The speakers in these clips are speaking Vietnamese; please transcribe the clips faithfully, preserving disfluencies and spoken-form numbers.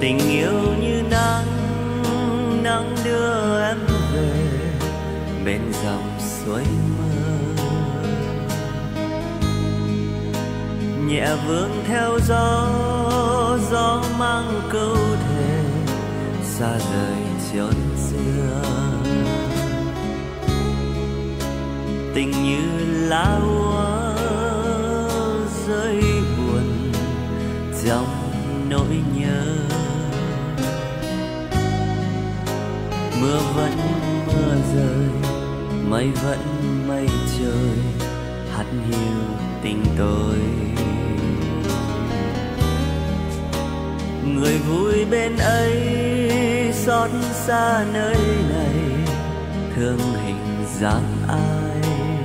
Tình yêu như nắng, nắng đưa em về bên dòng suối mơ. Nhẹ vương theo gió, gió mang câu thề xa rời chốn xưa. Tình như lá úa rơi buồn trong nỗi nhớ. Mưa vẫn mưa rơi, mây vẫn mây trời, hắt hiu tình tôi. Người vui bên ấy xót xa nơi này, thương hình dáng ai.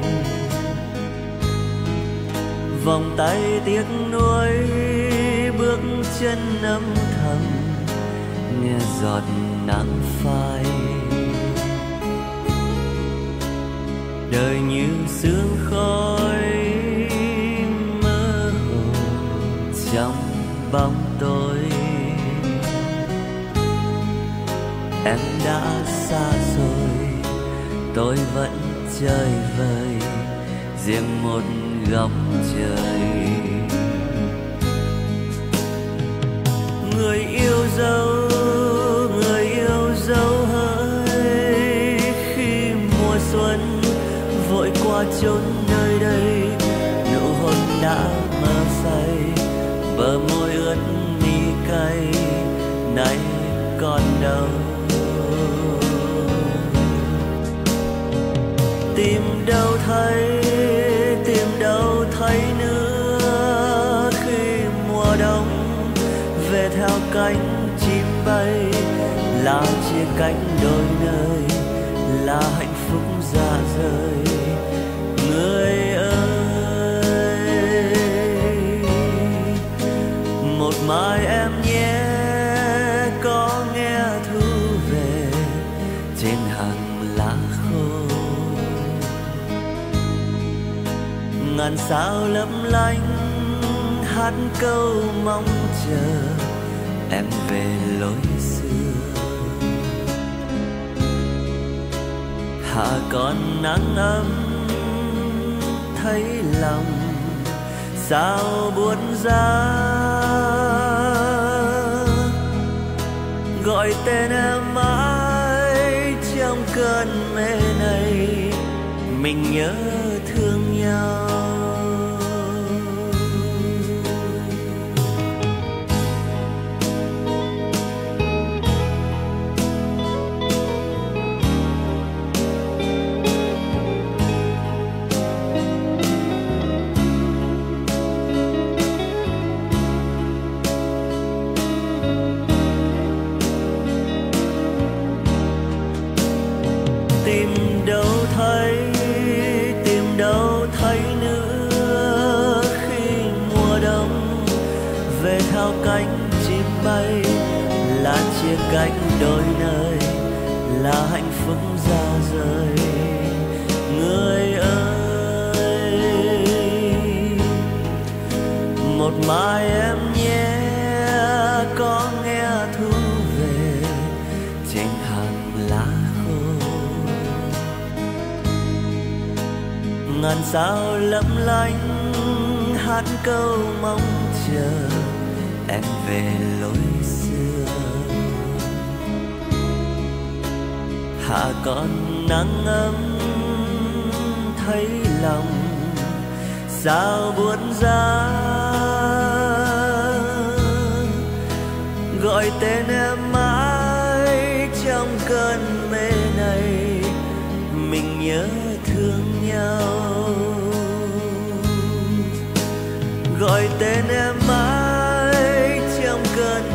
Vòng tay tiếc nuối, bước chân âm thầm, nghe giọt nắng phai. Đời như sương khói mơ hồ trong bóng tối. Em đã xa rồi, tôi vẫn chơi vơi riêng một góc trời. Người yêu dấu, người yêu dấu hỡi, khi mùa xuân vội qua chốn nơi đây, nụ hôn đã mơ say, bờ môi ướt mi cay, nay còn đâu. Tìm đâu thấy, tìm đâu thấy nữa, khi mùa đông về theo cánh chim bay, là chia cánh đôi nơi, là hạnh phúc ra rời. Người ơi, một mai em nhé, có nghe thu về trên hàng lá khô. Ngàn sao lấp lánh hát câu mong chờ em về lối xưa. Hạ còn nắng ấm thấy lòng sao buốt giá, gọi tên em mãi trong cơn mê này, mình nhớ thương nhau. Tìm đâu thấy, tìm đâu thấy nữa, khi mùa đông về theo cánh chim bay, là chia cánh đôi nơi, là hạnh phúc ra rời. Người ơi, một mai em nhé, có nghe thu về trên hàng lá khô. Ngàn sao lấp lánh hát câu mong chờ em về lối xưa. Hạ còn nắng ấm thấy lòng sao buốt giá, gọi tên em mãi trong cơn mê này, mình nhớ thương nhau. Gọi tên em mãi trong cơn